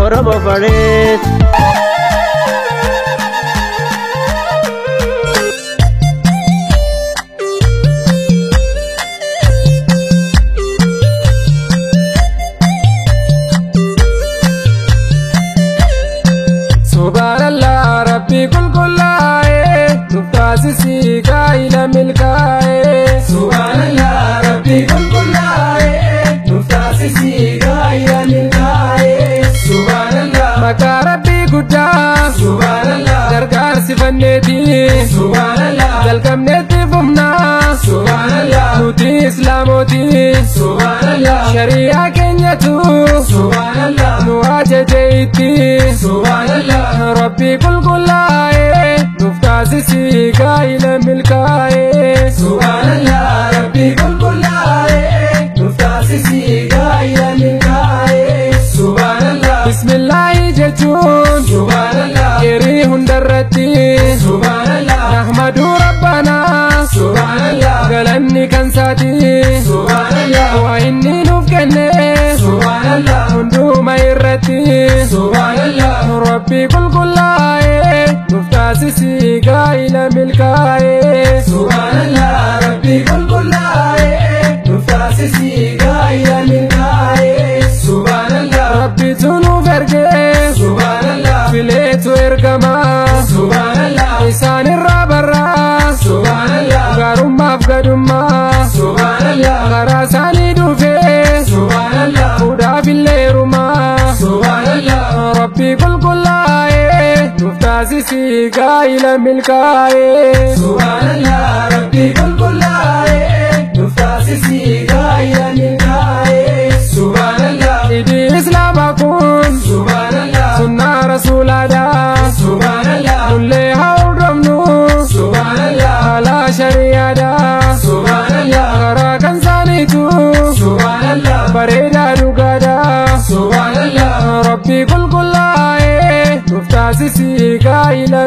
Oromo Faris. Subhanallah Rabbi kulkullaye Nuftazisi kaila milkaye Subhanallah Rabbi kulkullaye Nuftazisi kaila milkaye Subhanallah Maka Rabbi gudda Subhanallah Dargar sifanneti Subhanallah Dalkamneti fumna Subhanallah Nuti islamoti Subhanallah Sharia kenyatu Subhanallah Nuwaje jeiti Subhanallah Rabbi kulkullaye Nuftazisi kaila milkaye Subhanallah Rabbi kulkullaye Nuftazisi kaila milkaye Subhanallah Bismillahi jechun Subhanallah Keri hundarrati Subhanallah Nahmadu Rabbana Subhanallah Galanni kansati Subhanallah Wa inni nufkenne Subhanallah Hunduma irrati Subhanallah Rabbi kulkullaye Nuftazisi kaila milkaye Subhanallah Rabbi kulkullaye Nuftazisi kaila milkaye Subhanallah Rabbi tunu verge Subhanallah Filetu ergama Subhanallah Isan irrabarra Subhanallah Garumma afgadumma Subhanallah Karasani dufe Subhanallah Uda fileruma Subhanallah Rabbi kulkullaye Nuftazisi kaila milkaye Subhanallah Rabbi kulkullaye Nuftazisi kaila milkaye Subhanallah Idi islamakun Subhanallah Sunna rasulada Subhanallah Nulle haudamnu Subhanallah Hala shariada Subhanallah Karakan sanitu Subhanallah Bareda dugada Subhanallah Rabbi kulkullaye Nuftazisi kaila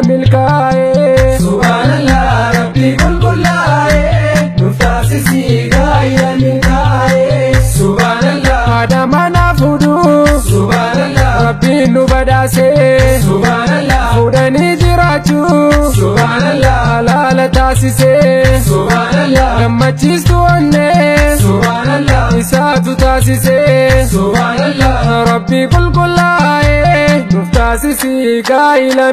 milkaye Subhanallah Rabbi kulkullaye Nuftazisi kaila milkaye Subhanallah Adama nafudu Subhanallah Rabbi nubadase Subhanallah Fudani jirachu Subhanallah Halala tasise Subhanallah Gammachistu onne Subhanallah Isaatu tasise Subhanallah Rabbi kulkullaye Nuftazisi kaila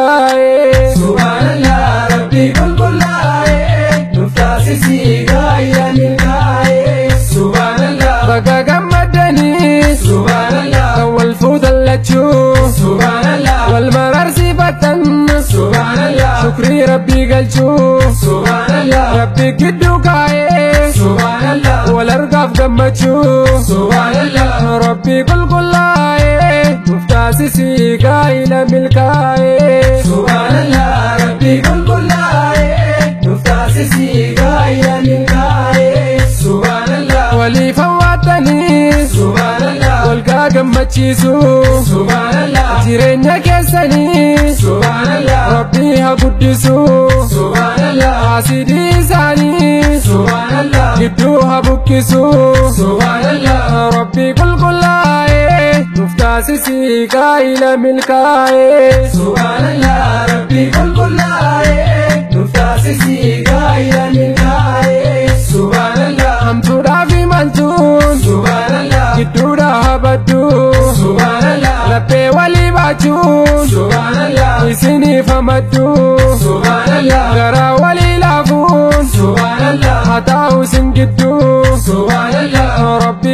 milkaye Subhanallah Rabbi kulkullaye Nuftazisi kaila milkaye Subhanallah Baga gammadani Subhanallah Wal fudallachu Subhanallah Wal marar sifatan Subhanallah Shukri Rabbi galchu Subhanallah Rabbi giddu kaye Subhanallah Wal argaf gammachu Subhanallah Rabbi kulkullaye Nuftazisi kaila milkaye Subhanallah Rabbi kulkullaye Nuftazisi kaila milkaye Subhanallah Wali fawatani Subhanallah Walqa gammachiisu Subhanallah Jireenya keessanii Subhanallah Rabbi haa guddisu Subhanallah Hasidii isaanii Subhanallah Gidduu haa buqqisu Subhanallah Rabbi kulkullaye Nuftazisi kaila milkaye Subhanallah Rabbi kulkullaye Nuftazisi kaila milkaye Subhanallah Hamtuudhaaf imaltuun Subhanallah Gidduudhaa habaddu Subhanallah Laphee walii baachuun Subhanallah Isiniif hamaddu Subhanallah Garaa walii laafuun Subhanallah Haa taa'u isin gidduu Subhanallah Rabbi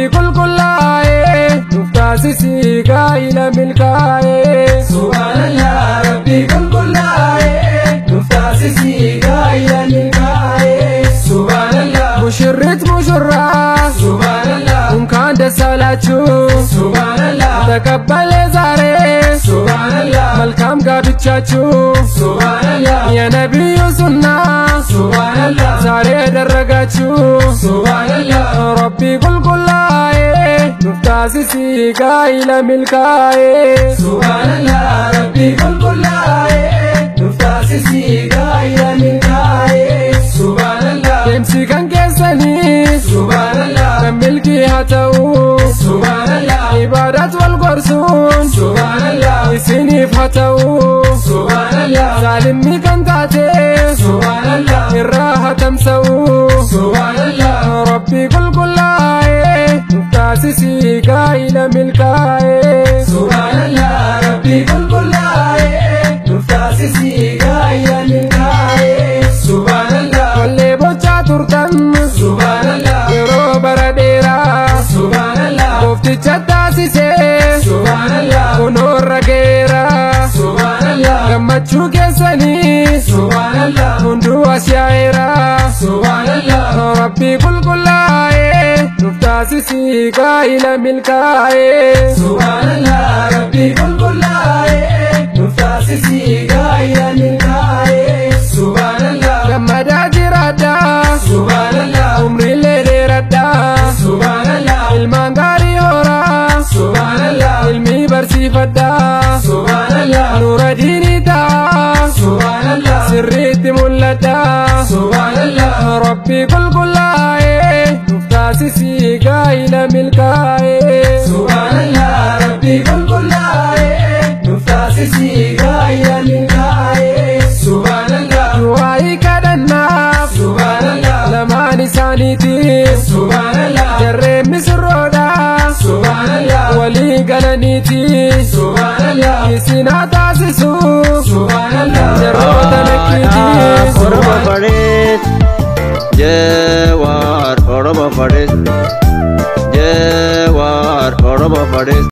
kulkullaye Nuftazisi kaila milkaye Subhanallah Rabbi kulkullaye Nuftazisi kaila milkaye Subhanallah Mushirrit mushurra Subhanallah Unkaan desalachu Subhanallah Takabbale zare Subhanallah Malkam gabichachu Subhanallah Ya Nabiyyu sunnah Subhanallah Zare darragachu Subhanallah Rabbi kulkullaye Nuftazisi kaila milkaye Subhanallah Rabbi kulkullaye Nuftazisi kaila milkaye Subhanallah Demsi kan keessanii Subhanallah Kan milkii haa ta'u Subhanallah Ibadat wal gorsuun Subhanallah ta'u subhanallah zalimni kan taate subhanallah irraa tamsa'u subhanallah rabbi qulqullaa'e taasisi gaa'ila milkaa'e subhanallah rabbi qulqullaa'e taasisi gaa'ila milkaa'e subhanallah wallee bochaa turtan subhanallah yeroo bara dheeraa subhanallah goofticha taasise subhanallah kunoorra geera subhanallah gammachuu keessanii subhanallah hunduu as yaa'eera subhanallah rabbi qulqullaa'e nuuf taasisi gaa'ila milkaa'e subhanallah rabbi qulqullaa'e nuuf taasisi gaa'ila milkaa'e subhanallah gammadaa jiraadha subhanallah umriilee dheeradha subhanallah ilmaan gaarii horaa subhanallah ilmi barsiifadha subhanallah nuura diinii ta'a subhanallah sirriitti mul'adha subhanallah rabbi qulqullaa'e nuuf taasisi gaa'ila milkaa'e subhanallah rabbi qulqullaa'e nuuf taasisi gaa'ila milkaa'e subhanallah du'aayi kadhannaaf subhanallah lamaan isaaniitiif subhanallah jarreen misirroodha subhanallah walii galaniiti subhanallah isinaa taasisu subhanallah jarroota nakkiiti Oromo Faris Jewar Oromo Faris Jewar Oromo Faris